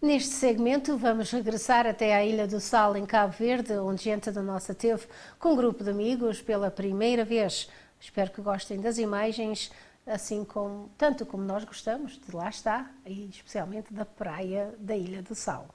Neste segmento vamos regressar até à Ilha do Sal, em Cabo Verde, onde gente da nossa teve com um grupo de amigos pela primeira vez. Espero que gostem das imagens, assim como, tanto como nós gostamos de lá estar, e especialmente da praia da Ilha do Sal.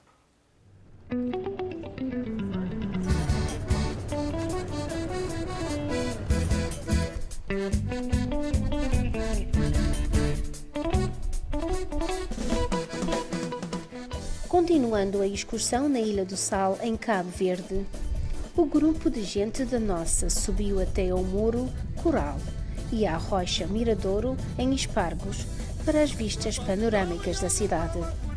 Continuando a excursão na Ilha do Sal, em Cabo Verde, o grupo de gente da nossa subiu até ao Muro Coral e à Rocha Miradouro, em Espargos, para as vistas panorâmicas da cidade.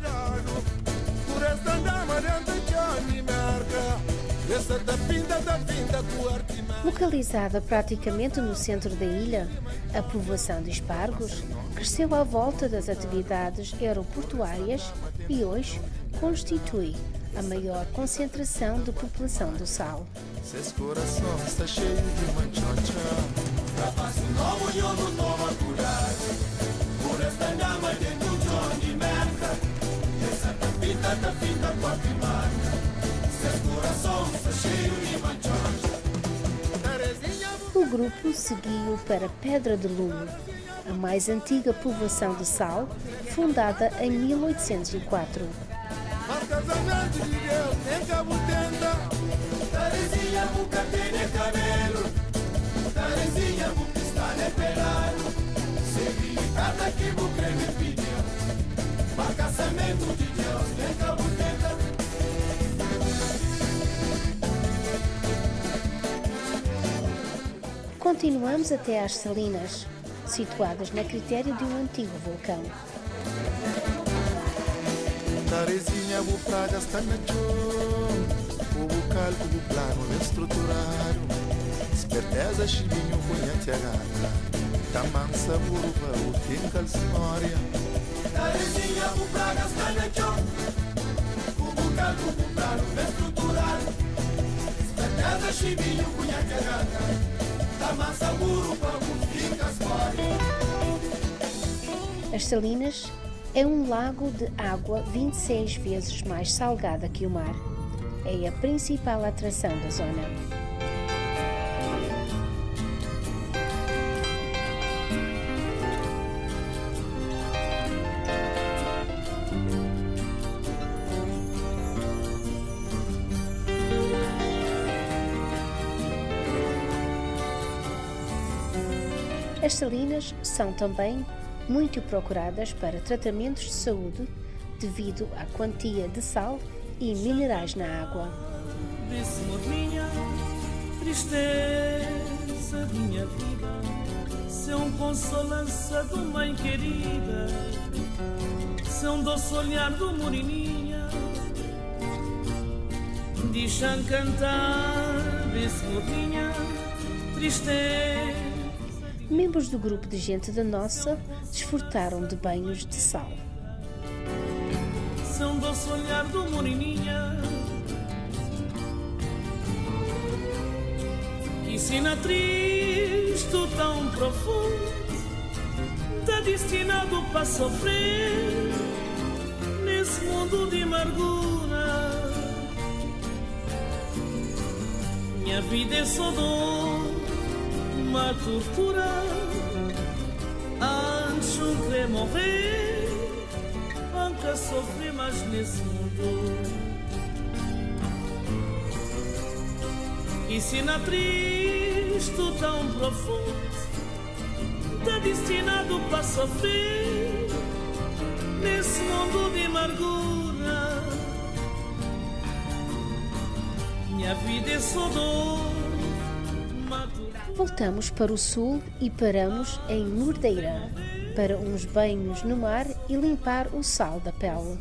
Localizada praticamente no centro da ilha, a povoação de Espargos cresceu à volta das atividades aeroportuárias e hoje constitui a maior concentração de população do Sal. O grupo seguiu para Pedra de Lume, a mais antiga povoação de Sal, fundada em 1804. Continuamos até às Salinas, situadas na critério de um antigo vulcão. Tarezinha, o praga está na chão, o cálculo plano estruturado, esperteza, chibinho, punhete a gata, tamansa, burba, o finca, história. Tarezinha, o praga está na chão, o cálculo plano estruturado, esperteza, chibinho, punhete a gata. As Salinas é um lago de água 26 vezes mais salgada que o mar. É a principal atração da zona. As salinas são também muito procuradas para tratamentos de saúde devido à quantia de sal e minerais na água. Disse-me minha tristeza, minha vida, se um consolança do mãe querida, se um doce olhar do morininha, deixa cantar, disse-me minha tristeza. Membros do grupo de gente da nossa desfrutaram de banhos de sal. São doce olhar do morininha, que sina triste tão profundo, tá destinado para sofrer nesse mundo de amargura. Minha vida é só dor, uma tortura, antes não querer morrer, nunca sofri mais nesse mundo. E se na triste tão profundo, tá destinado para sofrer nesse mundo de amargura. Minha vida é só dor. Voltamos para o sul e paramos em Mordeira, para uns banhos no mar e limpar o sal da pele.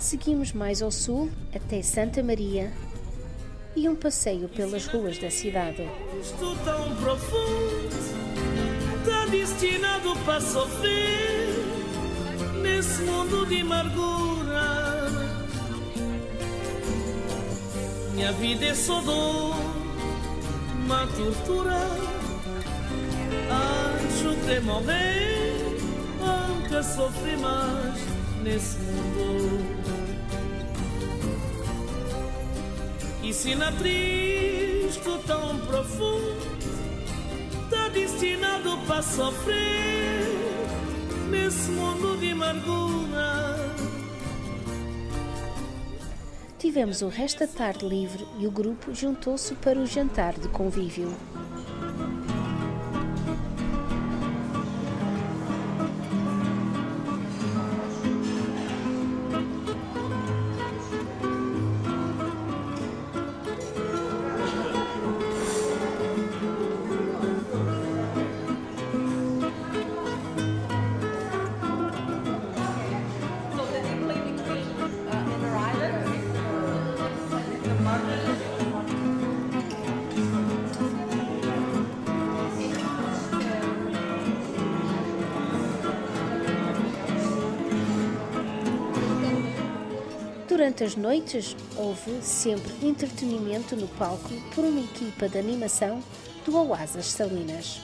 seguimos mais ao sul até Santa Maria e um passeio pelas ruas da cidade. Isto tão profundo, está destinado para sofrer nesse mundo de amargura. Minha vida é só dor, uma tortura. Acho que morrer, nunca sofri mais nesse mundo. E se na triste tão profundo, está destinado para sofrer nesse mundo de amargura. Tivemos o resto da tarde livre e o grupo juntou-se para o jantar de convívio. Durante as noites, houve sempre entretenimento no palco por uma equipa de animação do Oásis Salinas.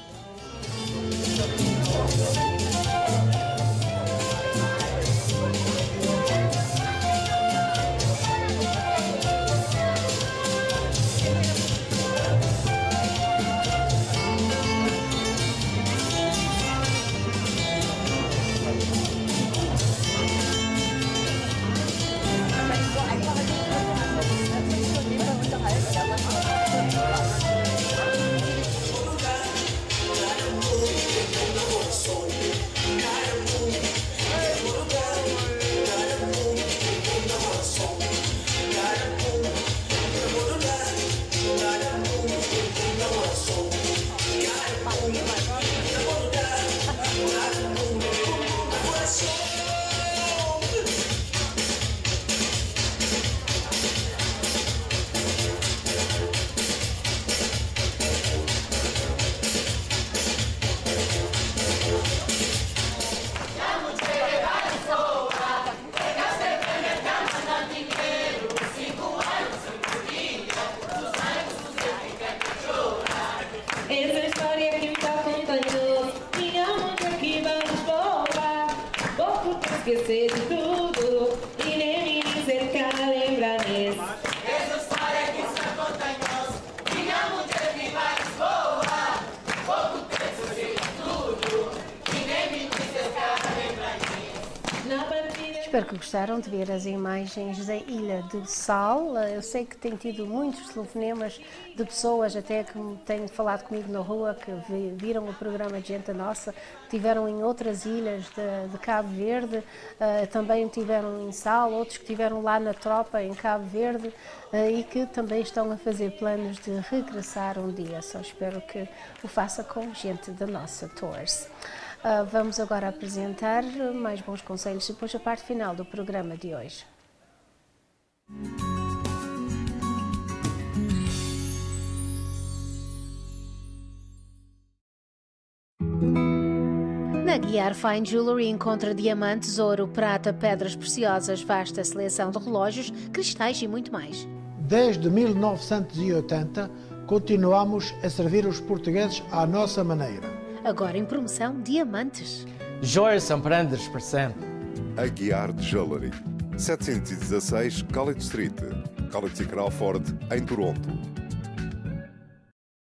Essa história que me tá contando, minha mãe aqui vai nos roubar. Vou esquecer de tudo e nem me dizer que ela lembra nisso. Essa história que está contando, minha mãe aqui vai nos roubar. Vou esquecer de tudo e nem me dizer que ela lembra nisso. Espero que gostaram de ver as imagens da Ilha do Sal. Eu sei que tem tido muitos telefonemas de pessoas até que têm falado comigo na rua, que viram o programa de Gente Nossa, tiveram em outras ilhas de Cabo Verde, também tiveram em Sal, outros que tiveram lá na Tropa, em Cabo Verde, e que também estão a fazer planos de regressar um dia. Só espero que o faça com Gente da Nossa Tours. Vamos agora apresentar mais bons conselhos depois da parte final do programa de hoje. Na Guiar Fine Jewelry encontra diamantes, ouro, prata, pedras preciosas, vasta seleção de relógios, cristais e muito mais. Desde 1980, continuamos a servir os portugueses à nossa maneira. Agora em promoção, diamantes. Joias são prendas para sempre. A Guiar Jewelry, 716 College Street, College Crawford, em Toronto.